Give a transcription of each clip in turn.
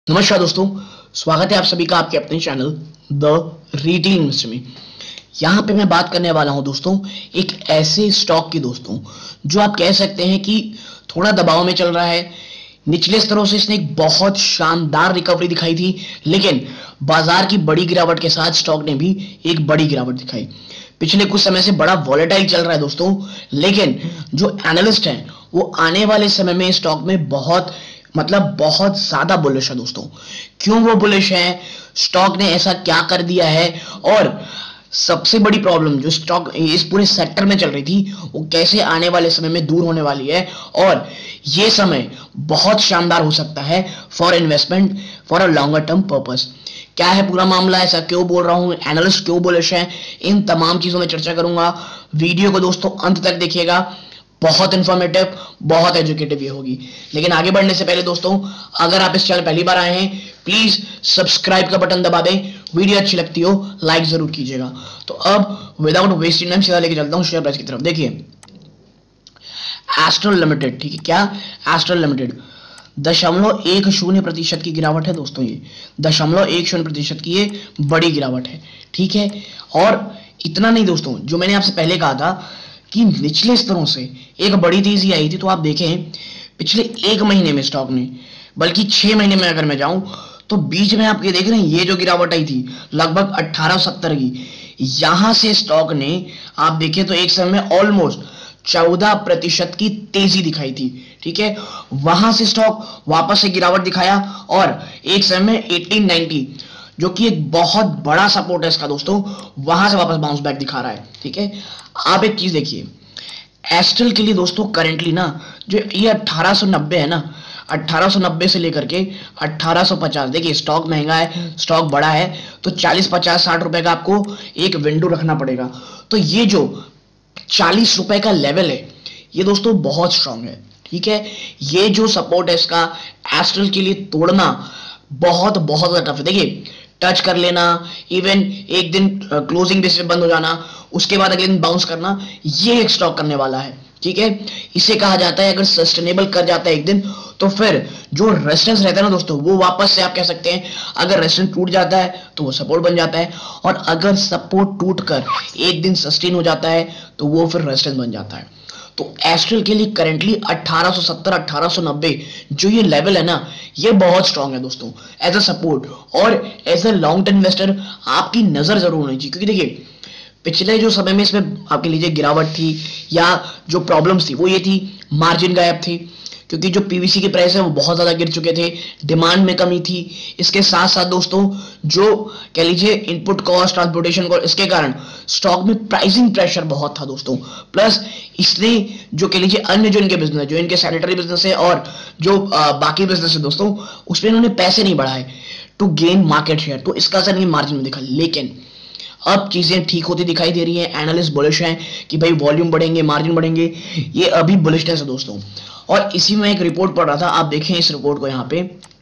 नमस्कार दोस्तों, स्वागत है आप सभी का आपके अपने चैनल द रिटेल इन्वेस्टर में। यहाँ पे मैं बात करने वाला हूँ दोस्तों एक ऐसे स्टॉक की दोस्तों जो आप कह सकते हैं कि थोड़ा दबाव में चल रहा है। निचले स्तरों से इसने एक बहुत शानदार रिकवरी दिखाई थी, लेकिन बाजार की बड़ी गिरावट के साथ स्टॉक ने भी एक बड़ी गिरावट दिखाई। पिछले कुछ समय से बड़ा वॉलेटाइल चल रहा है दोस्तों, लेकिन जो एनालिस्ट हैं वो आने वाले समय में स्टॉक में बहुत ज्यादा बुलिश है दोस्तों। क्यों वो बुलिश है, स्टॉक ने ऐसा क्या कर दिया है, और सबसे बड़ी प्रॉब्लम जो स्टॉक इस पूरे सेक्टर में चल रही थी वो कैसे आने वाले समय में दूर होने वाली है, और ये समय बहुत शानदार हो सकता है for investment for a longer term purpose. क्या है पूरा मामला, ऐसा क्यों बोल रहा हूं, एनालिस्ट क्यों बुलिश है, इन तमाम चीजों में चर्चा करूंगा। वीडियो को दोस्तों अंत तक देखिएगा, बहुत इंफॉर्मेटिव बहुत एजुकेटिव ये होगी। लेकिन आगे बढ़ने से पहले दोस्तों, अगर आप इस चैनल पहली बार आए हैं प्लीज सब्सक्राइब का बटन दबा दें, वीडियो अच्छी लगती हो लाइक जरूर कीजिएगा। तो अब विदाउट वेस्टिंग टाइम सीधा लेके चलता हूं शेयर प्राइस की तरफ। देखिए एस्ट्रल लिमिटेड, ठीक है, क्या एस्ट्रल लिमिटेड 0.10% की गिरावट है दोस्तों। ये 0.10% की ये बड़ी गिरावट है, ठीक है। और इतना नहीं दोस्तों, जो मैंने आपसे पहले कहा था कि निचले स्तरों से एक बड़ी तेजी आई थी, तो आप देखें पिछले एक महीने में स्टॉक ने, बल्कि 6 महीने में अगर मैं जाऊं तो बीच में आप ये देख रहे हैं ये जो गिरावट आई थी लगभग 1870 की, यहां से स्टॉक ने आप देखें तो एक समय में ऑलमोस्ट 14% की तेजी दिखाई थी, ठीक है। वहां से स्टॉक वापस से गिरावट दिखाया और एक समय में 1890 जो कि एक बहुत बड़ा सपोर्ट है इसका दोस्तों, वहां से वापस बाउंस बैक दिखा रहा है, ठीक है। आप एक चीज देखिए एस्ट्रल के लिए दोस्तों करेंटली ना जो ये 1890 है ना, 1890 से लेकर के 1850, देखिए स्टॉक महंगा है, स्टॉक बड़ा है, तो 40 50 60 रुपए का आपको एक विंडो रखना पड़ेगा। तो ये जो 40 रुपए का लेवल है ये दोस्तों बहुत स्ट्रांग है, ठीक है। ये जो सपोर्ट है इसका एस्ट्रल के लिए तोड़ना बहुत बहुत ज्यादा टफ है। देखिए टच कर लेना, इवन एक दिन क्लोजिंग बेस पे बंद हो जाना, उसके बाद अगले दिन बाउंस करना, ये एक स्टॉक करने वाला है, ठीक है। इसे कहा जाता है अगर सस्टेनेबल कर जाता है एक दिन तो फिर जो रेजिस्टेंस रहता है ना दोस्तों वो वापस से आप कह सकते हैं, अगर रेजिस्टेंस टूट जाता है तो वो सपोर्ट बन जाता है, और अगर सपोर्ट टूट कर एक दिन सस्टेन हो जाता है तो वो फिर रेजिस्टेंस बन जाता है। तो एस्ट्रल के लिए करेंटली 1870 1890 जो ये लेवल है ना ये बहुत स्ट्रांग है दोस्तों एज अ सपोर्ट, और as a long term investor आपकी नजर जरूर होनी चाहिए। क्योंकि देखिए पिछले जो समय में इसमें आपके लीजिए गिरावट थी या जो प्रॉब्लम्स थी वो ये थी, मार्जिन गायब थी, क्योंकि जो पीवीसी के प्राइस है वो बहुत ज्यादा गिर चुके थे, डिमांड में कमी थी। इसके साथ साथ दोस्तों जो कह लीजिए इनपुट कॉस्ट, ट्रांसपोर्टेशन कॉस्ट, इसके कारण स्टॉक में प्राइसिंग प्रेशर बहुत था दोस्तों। प्लस इसने जो कह लीजिए अन्य जो इनके बिजनेस, जो इनके सैनिटरी बिजनेस है और जो बाकी बिजनेस है दोस्तों, उसमें इन्होंने पैसे नहीं बढ़ाए टू गेन मार्केट शेयर, तो इसका असर नहीं मार्जिन में दिखा। लेकिन अब चीजें ठीक होती दिखाई दे रही हैं, एनालिस्ट बुलिश हैं कि भाई वॉल्यूम बढ़ेंगे, मार्जिन बढ़ेंगे, ये अभी बुलिशनेस है दोस्तों। और इसी में एक रिपोर्ट पढ़ रहा था, आप देखें इस रिपोर्ट को, यहां पे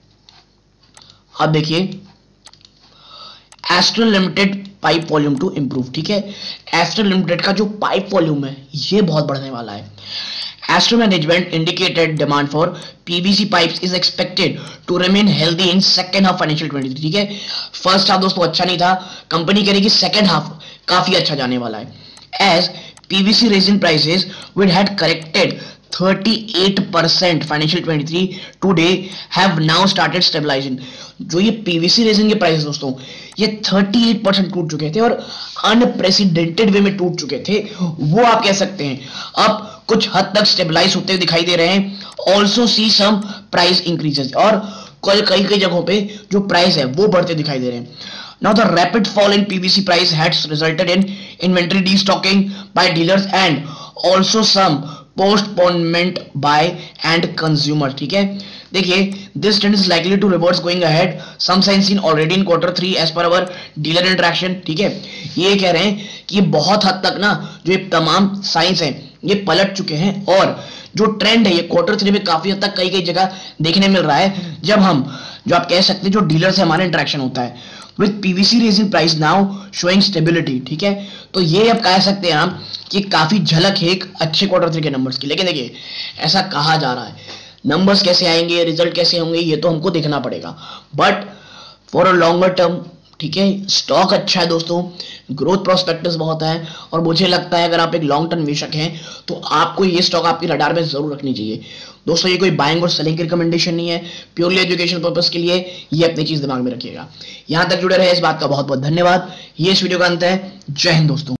आप देखिए Astral limited pipe volume to improve, ठीक है। एस्ट्रल लिमिटेड का जो पाइप वॉल्यूम है ये बहुत बढ़ने वाला है। Astro management indicated demand for PVC pipes is expected to remain healthy in second half financial 23, ठीक है। फर्स्ट हाफ दोस्तों अच्छा नहीं था, कंपनी कह रही कि सेकंड हाफ काफी अच्छा जाने वाला है। As PVC resin prices which had corrected 38% financial 23 today have now started stabilizing। जो ये पीवीसी रेजिन के प्राइस दोस्तों ये 38% टूट चुके थे और अनप्रेसिडेंटेड वे में टूट चुके थे, वो आप कह सकते हैं अब कुछ हद तक स्टेबलाइज होते हुए दिखाई दे रहे हैं। Also see some price increases, और कई जगहों पे जो प्राइस है वो बढ़ते दिखाई दे रहे हैं। Now the rapid fall in PVC price has resulted in inventory destocking by dealers and also some postponement by end consumer, ठीक है। देखिए this trend is likely to reverse going ahead, some signs seen already in Q3 as per our dealer interaction, ठीक है। ये कह रहे हैं कि ये बहुत हद तक ना जो ये तमाम साइंस हैं ये पलट चुके हैं, और जो ट्रेंड है ये Q3 में काफी हद तक कई जगह देखने मिल रहा है, जब हम जो आप कह सकते हैं जो डीलर से हमारा इंटरेक्शन होता है with PVC resin price now showing stability, ठीक है। तो ये अब कह सकते हैं हम कि काफी झलक है एक अच्छे Q3 के नंबर्स की। लेकिन देखिए ऐसा कहा जा रहा है नंबर्स कैसे आएंगे, रिजल्ट कैसे होंगे, ये तो हमको देखना पड़ेगा, but for a longer term, ठीक है, स्टॉक अच्छा है दोस्तों, ग्रोथ प्रोस्पेक्टस बहुत है, और मुझे लगता है अगर आप एक लॉन्ग टर्म निवेशक हैं तो आपको ये स्टॉक आपकी रडार में जरूर रखनी चाहिए दोस्तों। ये कोई बाइंग और सेलिंग की रिकमेंडेशन नहीं है, प्योरली एजुकेशन पर्पस के लिए, ये अपनी चीज दिमाग में रखिएगा। यहां तक जुड़े रहे इस बात का बहुत बहुत धन्यवाद। ये इस वीडियो का अंत है। जय हिंद दोस्तों।